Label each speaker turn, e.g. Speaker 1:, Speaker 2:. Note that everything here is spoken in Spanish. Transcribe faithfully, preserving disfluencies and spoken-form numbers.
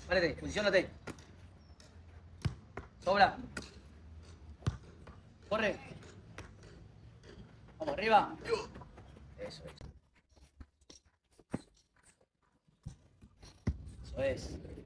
Speaker 1: Párate, posicionate. Sobra. Corre. Vamos, arriba. Eso es. Eso es.